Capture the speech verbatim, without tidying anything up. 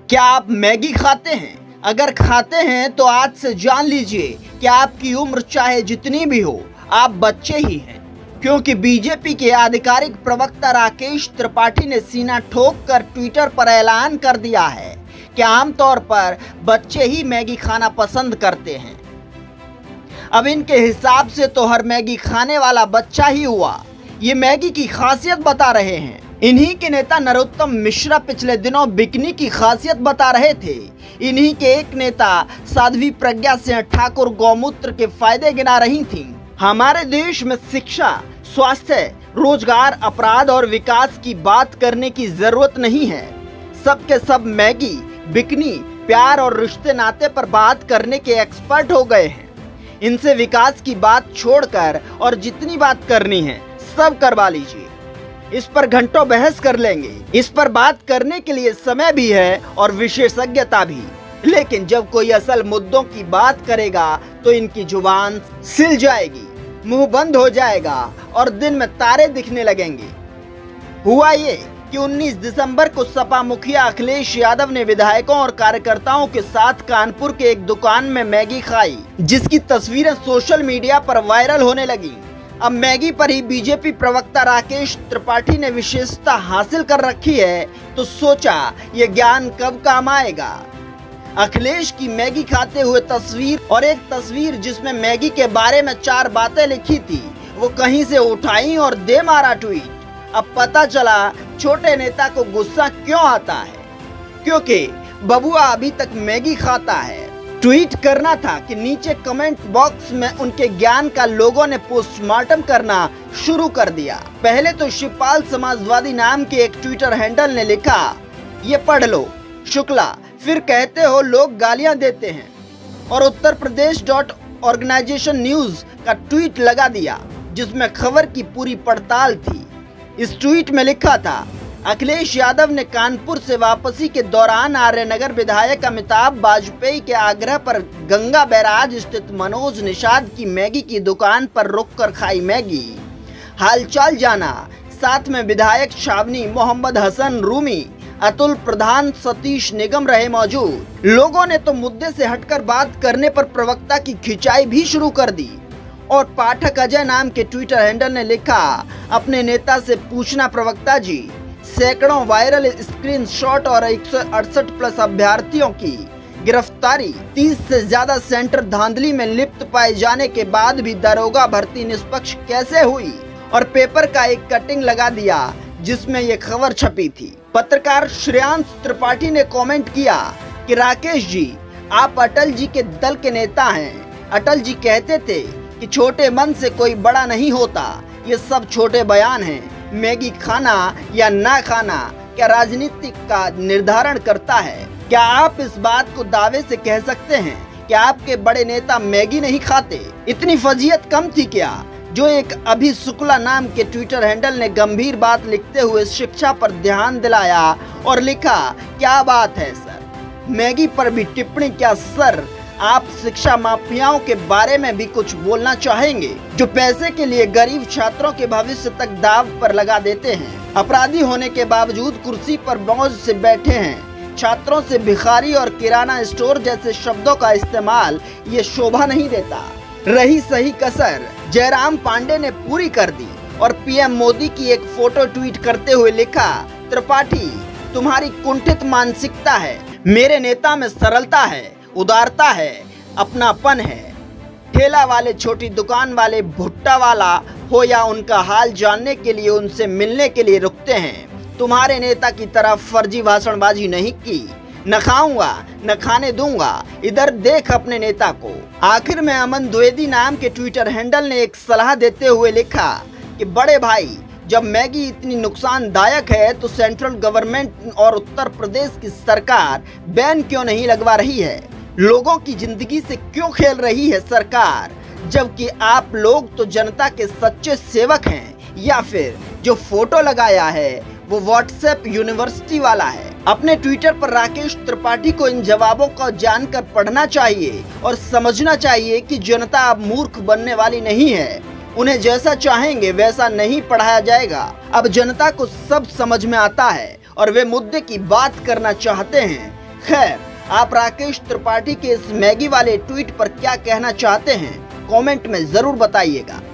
क्या आप मैगी खाते हैं? अगर खाते हैं तो आज से जान लीजिए कि आपकी उम्र चाहे जितनी भी हो, आप बच्चे ही हैं, क्योंकि बीजेपी के आधिकारिक प्रवक्ता राकेश त्रिपाठी ने सीना ठोक कर ट्विटर पर ऐलान कर दिया है कि आमतौर पर बच्चे ही मैगी खाना पसंद करते हैं। अब इनके हिसाब से तो हर मैगी खाने वाला बच्चा ही हुआ। ये मैगी की खासियत बता रहे हैं। इन्हीं के नेता नरोत्तम मिश्रा पिछले दिनों बिकनी की खासियत बता रहे थे। इन्हीं के एक नेता साध्वी प्रज्ञा सिंह ठाकुर गौमूत्र के फायदे गिना रही थीं। हमारे देश में शिक्षा, स्वास्थ्य, रोजगार, अपराध और विकास की बात करने की जरूरत नहीं है। सबके सब मैगी, बिकनी, प्यार और रिश्ते नाते पर बात करने के एक्सपर्ट हो गए हैं। इनसे विकास की बात छोड़कर और जितनी बात करनी है सब करवा लीजिए। इस पर घंटों बहस कर लेंगे। इस पर बात करने के लिए समय भी है और विशेषज्ञता भी। लेकिन जब कोई असल मुद्दों की बात करेगा तो इनकी जुबान सिल जाएगी, मुंह बंद हो जाएगा और दिन में तारे दिखने लगेंगे। हुआ ये कि उन्नीस दिसंबर को सपा मुखिया अखिलेश यादव ने विधायकों और कार्यकर्ताओं के साथ कानपुर के एक दुकान में मैगी खाई, जिसकी तस्वीरें सोशल मीडिया पर वायरल होने लगी। अब मैगी पर ही बीजेपी प्रवक्ता राकेश त्रिपाठी ने विशेषता हासिल कर रखी है, तो सोचा ये ज्ञान कब काम आएगा। अखिलेश की मैगी खाते हुए तस्वीर और एक तस्वीर जिसमें मैगी के बारे में चार बातें लिखी थी, वो कहीं से उठाई और दे मारा ट्वीट। अब पता चला छोटे नेता को गुस्सा क्यों आता है, क्योंकि बबुआ अभी तक मैगी खाता है। ट्वीट करना था कि नीचे कमेंट बॉक्स में उनके ज्ञान का लोगों ने पोस्टमार्टम करना शुरू कर दिया। पहले तो शिवपाल समाजवादी नाम के एक ट्विटर हैंडल ने लिखा, ये पढ़ लो शुक्ला, फिर कहते हो लोग गालियां देते हैं, और Uttar Pradesh dot organisation news का ट्वीट लगा दिया जिसमें खबर की पूरी पड़ताल थी। इस ट्वीट में लिखा था, अखिलेश यादव ने कानपुर से वापसी के दौरान आर्यनगर विधायक अमिताभ वाजपेयी के आग्रह पर गंगा बैराज स्थित मनोज निषाद की मैगी की दुकान पर रुककर खाई मैगी। हालचाल जाना, साथ में विधायक छावनी मोहम्मद हसन रूमी, अतुल प्रधान, सतीश निगम रहे मौजूद। लोगों ने तो मुद्दे से हटकर बात करने पर प्रवक्ता की खिंचाई भी शुरू कर दी। और पाठक अजय नाम के ट्विटर हैंडल ने लिखा, अपने नेता से पूछना प्रवक्ता जी, सैकड़ों वायरल स्क्रीनशॉट और एक सौ अड़सठ प्लस अभ्यर्थियों की गिरफ्तारी, तीस से ज्यादा सेंटर धांधली में लिप्त पाए जाने के बाद भी दरोगा भर्ती निष्पक्ष कैसे हुई, और पेपर का एक कटिंग लगा दिया जिसमें ये खबर छपी थी। पत्रकार श्रेयांश त्रिपाठी ने कमेंट किया कि राकेश जी, आप अटल जी के दल के नेता हैं। अटल जी कहते थे कि छोटे मन से कोई बड़ा नहीं होता। ये सब छोटे बयान हैं। मैगी खाना या ना खाना क्या राजनीति का निर्धारण करता है? क्या आप इस बात को दावे से कह सकते हैं कि आपके बड़े नेता मैगी नहीं खाते? इतनी फजीयत कम थी क्या जो एक अभी शुक्ला नाम के ट्विटर हैंडल ने गंभीर बात लिखते हुए शिक्षा पर ध्यान दिलाया और लिखा, क्या बात है सर, मैगी पर भी टिप्पणी क्या सर? आप शिक्षा माफियाओं के बारे में भी कुछ बोलना चाहेंगे, जो पैसे के लिए गरीब छात्रों के भविष्य तक दाव पर लगा देते हैं। अपराधी होने के बावजूद कुर्सी पर मौज से बैठे हैं। छात्रों से भिखारी और किराना स्टोर जैसे शब्दों का इस्तेमाल ये शोभा नहीं देता। रही सही कसर जयराम पांडे ने पूरी कर दी और पीएम मोदी की एक फोटो ट्वीट करते हुए लिखा, त्रिपाठी तुम्हारी कुंठित मानसिकता है, मेरे नेता में सरलता है, उदारता है, अपनापन है। ठेला वाले, छोटी दुकान वाले, भुट्टा वाला हो या उनका हाल जानने के लिए, उनसे मिलने के लिए रुकते हैं। तुम्हारे नेता की तरह फर्जी भाषणबाजी नहीं की। न खाऊंगा न खाने दूंगा, इधर देख अपने नेता को। आखिर में अमन द्विवेदी नाम के ट्विटर हैंडल ने एक सलाह देते हुए लिखा कि बड़े भाई, जब मैगी इतनी नुकसानदायक है तो सेंट्रल गवर्नमेंट और उत्तर प्रदेश की सरकार बैन क्यों नहीं लगवा रही है? लोगों की जिंदगी से क्यों खेल रही है सरकार? जबकि आप लोग तो जनता के सच्चे सेवक हैं। या फिर जो फोटो लगाया है वो व्हाट्सएप यूनिवर्सिटी वाला है। अपने ट्विटर पर राकेश त्रिपाठी को इन जवाबों को जानकर पढ़ना चाहिए और समझना चाहिए कि जनता अब मूर्ख बनने वाली नहीं है। उन्हें जैसा चाहेंगे वैसा नहीं पढ़ाया जाएगा। अब जनता को सब समझ में आता है और वे मुद्दे की बात करना चाहते हैं। खैर, आप राकेश त्रिपाठी के इस मैगी वाले ट्वीट पर क्या कहना चाहते हैं, कमेंट में जरूर बताइएगा।